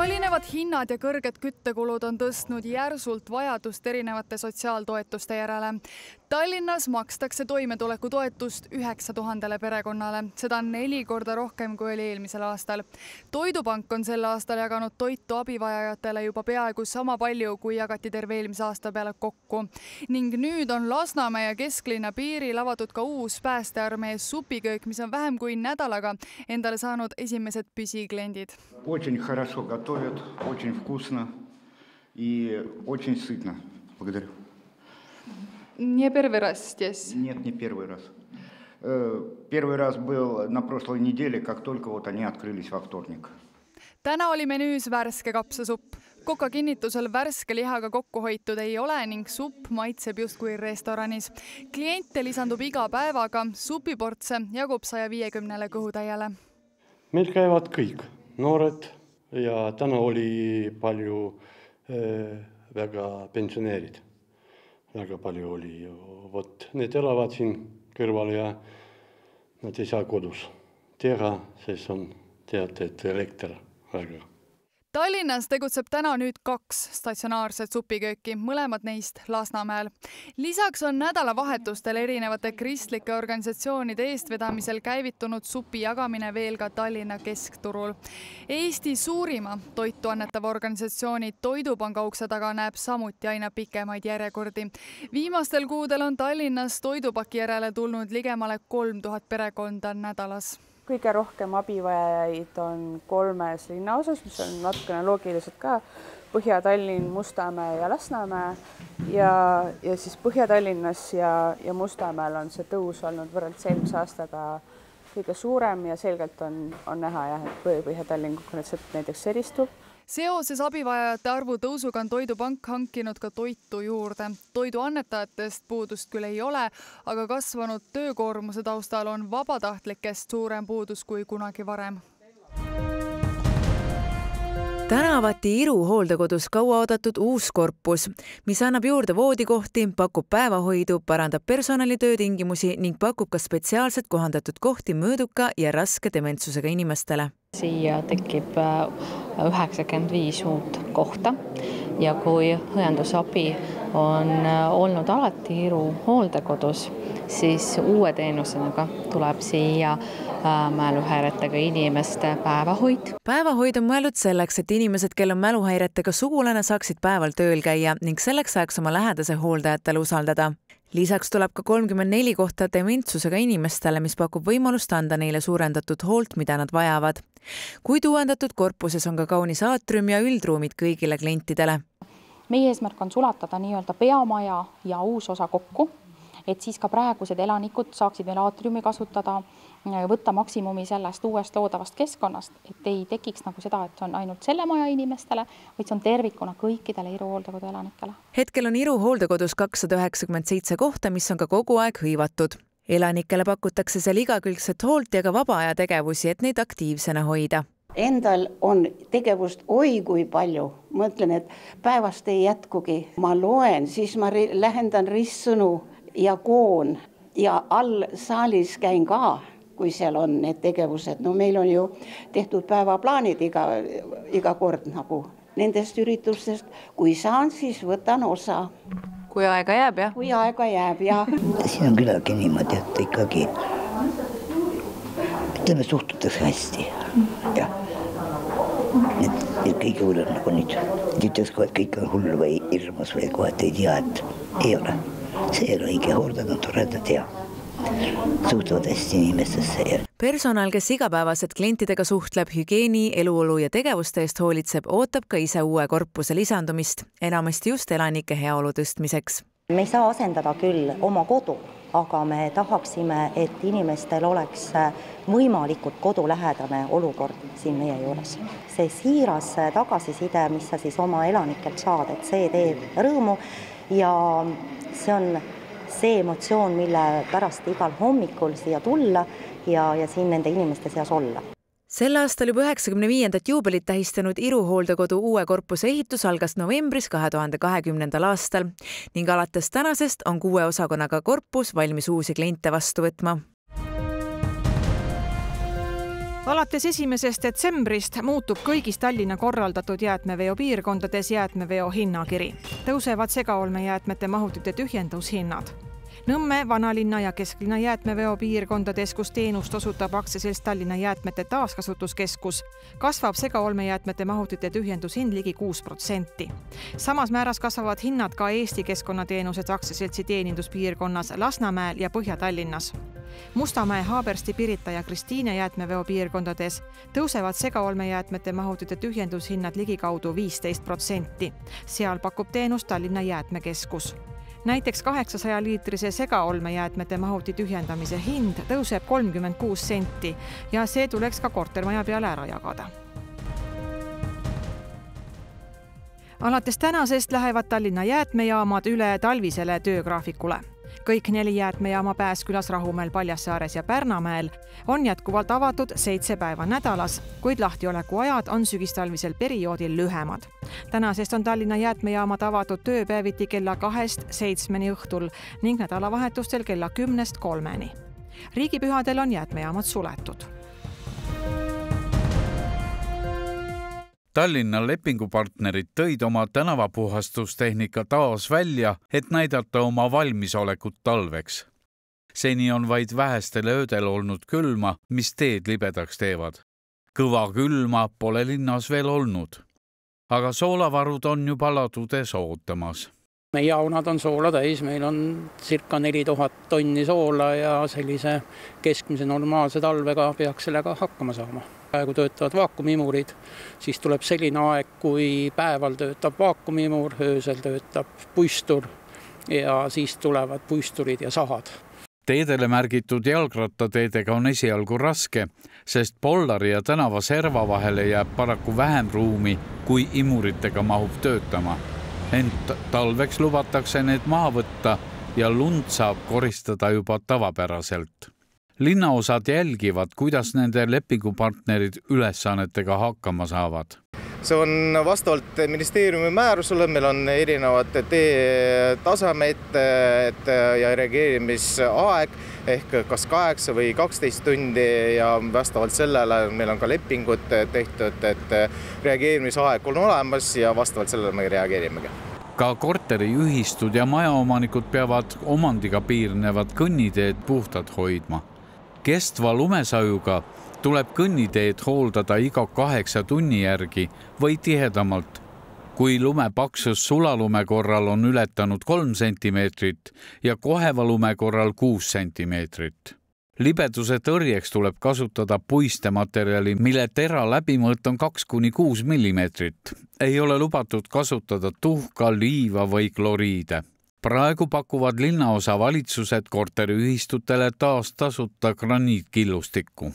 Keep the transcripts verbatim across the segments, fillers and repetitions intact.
Kallinevad hinnad ja kõrged küttekulud on tõstnud järsult vajadust erinevate sotsiaaltoetuste järele. Tallinnas makstakse toimetulekutoetust üheksa tuhandele perekonnale. Seda on neli korda rohkem kui oli eelmisel aastal. Toidupank on sel aastal jaganud toitu abivajajatele juba peaaegu sama palju, kui jagati terve eelmise aasta peale kokku. Ning nüüd on Lasnamäe ja kesklinna piiril avatud ka uus päästearmee supiköök, mis on vähem kui nädalaga endale saanud esimesed püsikliendid. Очень хорошо готовят, очень вкусно и очень сытно. Благодарю. Не первый раз здесь? Нет, не первый раз. Первый раз был на прошлой неделе, как только вот они открылись во вторник. Täna oli menüüs värske kapsasupp. Koka kinnitusel värske lihaga kokku hoitud ei ole ning supp maitseb justkui restoranis. Kliente lisandub iga päevaga, supiportse jagub saja viiekümnele kõhutäiele. Meil käivad kõik noored ja täna oli palju äh, väga pensioneerid. Väga palju oli. Vot, need elavad siin kõrval ja nad ei saa kodus teha, sest on teate, et elekter väga. Tallinnas tegutseb täna nüüd kaks statsionaarset supikööki, mõlemad neist Lasnamäel. Lisaks on nädalavahetustel erinevate kristlike organisatsioonide eestvedamisel käivitunud supi jagamine veel ka Tallinna keskturul. Eesti suurima toitu annetava organisatsiooni Toidupanga ukse taga näeb samuti aina pikemaid järjekordi. Viimastel kuudel on Tallinnas toidupaki järele tulnud ligemale kolm tuhat perekonda nädalas. Kõige rohkem abivajajaid on kolmes linnaosas, mis on natukene loogiliselt ka Põhja-Tallinn, Mustamäe ja Lasnamäe. Ja, ja siis Põhja-Tallinnas ja, ja Mustamäel on see tõus olnud võrreldes eelmise aastaga kõige suurem ja selgelt on, on näha, jah, et Põhja-Tallinn konkreetselt näiteks eristub. Seoses abivajajate arvu tõusuga on Toidupank hankinud ka toitu juurde. Toidu annetajatest puudust küll ei ole, aga kasvanud töökoormuse taustal on vabatahtlikest suurem puudus kui kunagi varem. Täna avati Iru hooldekodus kaua oodatud uus korpus, mis annab juurde voodikohti, pakub päevahoidu, parandab personali töötingimusi ning pakub ka spetsiaalselt kohandatud kohti mööduka ja raske dementsusega inimestele. Siia tekib üheksakümmend viis uut kohta ja kui õendusabi on olnud alati Iru hooldekodus, siis uue teenusega tuleb siia mäluhäiretega inimeste päevahoid. Päevahoid on mõeldud selleks, et inimesed, kel on mäluhäiretega sugulane, saaksid päeval tööl käia ning selleks saaks oma lähedase hooldajatele usaldada. Lisaks tuleb ka kolmkümmend neli kohta dementsusega inimestele, mis pakub võimalust anda neile suurendatud hoolt, mida nad vajavad. Kuid uuendatud korpuses on ka kaunis aatrium ja üldruumid kõigile klientidele. Meie eesmärk on sulatada nii-öelda peamaja ja uus osa kokku, et siis ka praegused elanikud saaksid veel aatriumi kasutada, võtta maksimumi sellest uuest loodavast keskkonnast, et ei tekiks nagu seda, et on ainult selle maja inimestele, vaid see on tervikuna kõikidele Iru hooldekodu elanikele. Hetkel on Iru hooldekodus kakssada üheksakümmend seitse kohta, mis on ka kogu aeg hõivatud. Elanikele pakutakse seal igakülgset hoolt ja ka vaba aja tegevusi, et neid aktiivsena hoida. Endal on tegevust oi kui palju. Mõtlen, et päevast ei jätkugi. Ma loen, siis ma lähendan ristsõnu ja koon ja all saalis käin ka, kui seal on need tegevused. No meil on ju tehtud päevaplaanid iga, iga kord nagu nendest üritustest. Kui saan, siis võtan osa. Kui aega jääb, jah? Kui aega jääb, jah. Siin on küllaltki niimoodi, et ikkagi ütleme suhtutakse hästi. Ja. Et, et kõige hullem nagu nüüd. Ütles kohe, et kõik on hull või hirmus või kohe, et ei tea, et ei ole. See ei ole õige hordad, on toredad ja suhtuvad hästi inimestesse. Personal, kes igapäevaselt klientidega suhtleb, hügieeni, eluolu ja tegevuste eest hoolitseb, ootab ka ise uue korpuse lisandumist, enamasti just elanike heaolu tõstmiseks. Me ei saa asendada küll oma kodu, aga me tahaksime, et inimestel oleks võimalikult kodulähedane olukord siin meie juures. See siiras tagasiside, mis sa siis oma elanikelt saad, et see teeb rõõmu ja see on see emotsioon, mille pärast igal hommikul siia tulla ja, ja siin nende inimeste seas olla. Sel aastal juba üheksakümne viiendat juubelit tähistanud Iru hooldekodu uue korpuse ehitus algas novembris kahe tuhande kahekümnendal aastal ning alates tänasest on kuue osakonnaga korpus valmis uusi kliente vastu võtma. Alates esimesest detsembrist muutub kõigis Tallinna korraldatud jäätmeveo piirkondades jäätmeveo hinnakiri. Tõusevad segaolmejäätmete mahutite tühjendushinnad. Nõmme, Vanalinna ja Kesklinna jäätmeveo piirkondades, kus teenust osutab aktsiaselts Tallinna jäätmete taaskasutuskeskus, kasvab segaolmejäätmete mahutite tühjendushind ligi kuus protsenti. Samas määras kasvavad hinnad ka Eesti Keskkonnateenused aktsiaseltsi teeninduspiirkonnas Lasnamäel ja Põhja-Tallinnas. Mustamäe, Haabersti, Pirita ja Kristiine jäätmeveo piirkondades tõusevad segaolmejäätmete mahutite tühjendushinnad ligikaudu viisteist protsenti. Seal pakub teenust Tallinna jäätmekeskus. Näiteks kaheksasaja liitrise segaolmejäätmete mahuti tühjendamise hind tõuseb kolmkümmend kuus senti ja see tuleks ka kortermaja peale ära jagada. Alates tänasest lähevad Tallinna jäätmejaamad üle talvisele töögraafikule. Kõik neli jäätmejaama Pääskülas, Rahumäel, Paljassaares ja Pärnamäel on jätkuvalt avatud seitse päeva nädalas, kuid lahtiolekuajad on sügistalvisel perioodil lühemad. Tänasest on Tallinna jäätmejaamad avatud tööpäeviti kella kahest seitsmeni õhtul ning nädalavahetustel kella kümnest kolmeni. Riigipühadel on jäätmejaamad suletud. Tallinna lepingupartnerid tõid oma tänavapuhastustehnika taas välja, et näidata oma valmisolekut talveks. Seni on vaid vähestel öödel olnud külma, mis teed libedaks teevad. Kõva külma pole linnas veel olnud. Aga soolavarud on juba ladudes ootamas. Meie jaunad on soola täis, meil on circa neli tuhat tonni soola ja sellise keskmise normaalse talvega peaks sellega hakkama saama. Praegu töötavad vaakumimurid, siis tuleb selline aeg, kui päeval töötab vaakumimur, öösel töötab puistur ja siis tulevad puisturid ja sahad. Teedele märgitud jalgrattateedega on esialgu raske, sest Pollari ja tänava serva vahele jääb paraku vähem ruumi, kui imuritega mahub töötama. Ent talveks lubatakse need maha võtta ja lund saab koristada juba tavapäraselt. Linnaosad jälgivad, kuidas nende lepingupartnerid ülesannetega hakkama saavad. See on vastavalt ministeeriumi määrusele, meil on erinevad tasemed ja reageerimisaeg ehk kas kaheksa või kaksteist tundi ja vastavalt sellele meil on ka lepingud tehtud, et reageerimisaeg on olemas ja vastavalt sellele me reageerimegi. Ka korteriühistud ja majaomanikud peavad omandiga piirnevad kõnniteed puhtad hoidma. Kestva lumesajuga tuleb kõnniteed hooldada iga kaheksa tunni järgi või tihedamalt. Kui lume paksus sulalume korral on ületanud kolm sentimeetrit ja koheva lume korral kuus sentimeetrit. Libeduse tõrjeks tuleb kasutada puiste materjali, mille tera läbimõõt on kaks kuni kuus millimeetrit. Ei ole lubatud kasutada tuhka, liiva või kloriide. Praegu pakuvad linnaosa valitsused korteriühistutele taas tasuta graniitkillustikku.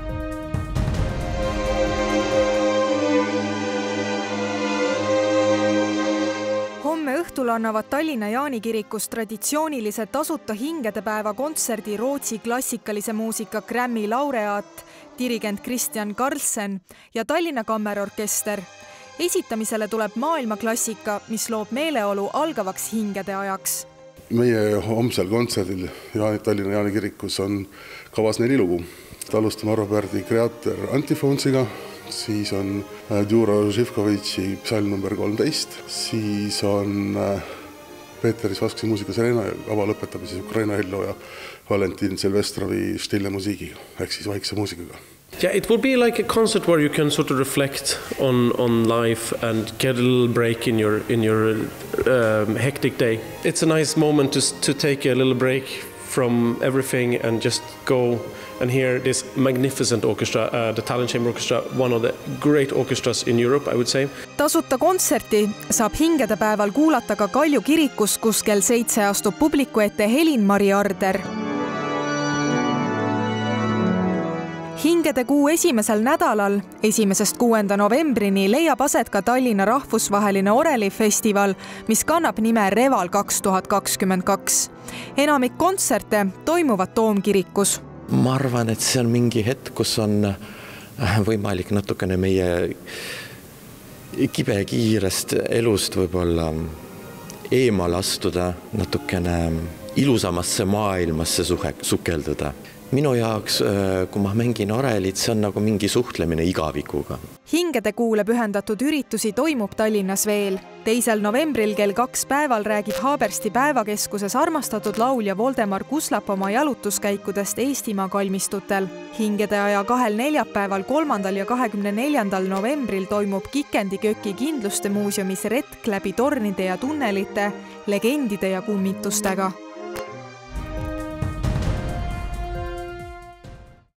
Homme õhtul annavad Tallinna Jaani kirikus traditsioonilise tasuta hingedepäeva kontserdi Rootsi klassikalise muusika Grammy laureaat, dirigent Christian Carlsen ja Tallinna Kammerorkester. Esitamisele tuleb maailmaklassika, mis loob meeleolu algavaks hingede ajaks. Meie homsel kontserdil Tallinna Jaani kirikus on kavas neli lugu. Alustame Arvo Pärdi Kreator Antifonsiga, siis on Djuro Živkovitši psalm number kolmteist, siis on Peeter Isvasksi muusika Serena ava lõpetamises Ukraina hello ja Valentin Silvestrovi Stille musiigiga, ehk siis vaikse muusikaga. Yeah, it will be like a concert where you can sort of reflect on on life and get a little break in your in your um, hectic day. It's a nice moment to to take a little break from everything and just go and hear this magnificent orchestra, uh, the Tallinn Chamber Orchestra, one of the great orchestras in Europe, I would say. Tasuta kontserti saab hingedepäeval kuulata ka Kalju kirikus, kus kell seitse astub publiku ette Helin-Mari Arder. Hingede kuu esimesel nädalal, esimesest kuuenda novembrini leiab aset ka Tallinna rahvusvaheline orelifestival, mis kannab nime Reval kaks tuhat kakskümmend kaks. Enamik kontserte toimuvad Toomkirikus. Ma arvan, et see on mingi hetk, kus on võimalik natukene meie kibe kiirest elust võib-olla eemal astuda, natukene ilusamasse maailmasse sukelduda. minu jaoks, kui ma mängin orelit, see on nagu mingi suhtlemine igavikuga. Hingedekuule pühendatud üritusi toimub Tallinnas veel. Teisel novembril kell kaks päeval räägib Haabersti päevakeskuses armastatud laulja Voldemar Kuslap oma jalutuskäikudest Eestimaa kalmistutel. Hingedeaja kahel neljapäeval, kolmandal ja kahekümne neljandal novembril toimub Kikendi Köki kindluste muuseumis retk läbi tornide ja tunnelite, legendide ja kummitustega.